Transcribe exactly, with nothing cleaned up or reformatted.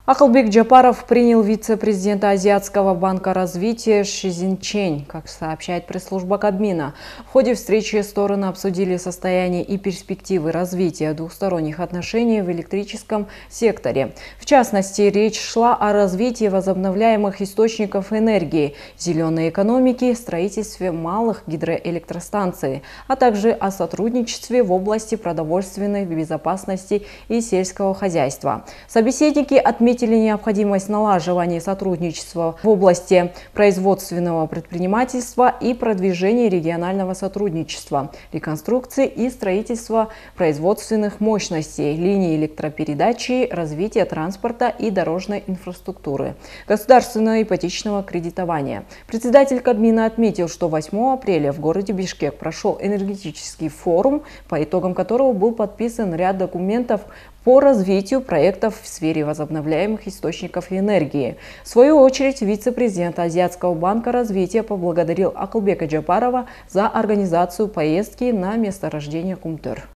Акылбек Джапаров принял вице-президента Азиатского банка развития Ши Цзиньчжэнь, как сообщает пресс-служба Кабмина. В ходе встречи стороны обсудили состояние и перспективы развития двусторонних отношений в электрическом секторе. В частности, речь шла о развитии возобновляемых источников энергии, зеленой экономики, строительстве малых гидроэлектростанций, а также о сотрудничестве в области продовольственной безопасности и сельского хозяйства. Собеседники отметили Отметили необходимость налаживания сотрудничества в области производственного предпринимательства и продвижения регионального сотрудничества, реконструкции и строительства производственных мощностей, линий электропередачи, развития транспорта и дорожной инфраструктуры, государственного ипотечного кредитования. Председатель Кабмина отметил, что восьмого апреля в городе Бишкек прошел энергетический форум, по итогам которого был подписан ряд документов по развитию проектов в сфере возобновляемых источников энергии. В свою очередь, вице-президент Азиатского банка развития поблагодарил Акылбека Джапарова за организацию поездки на месторождение Кумтөр.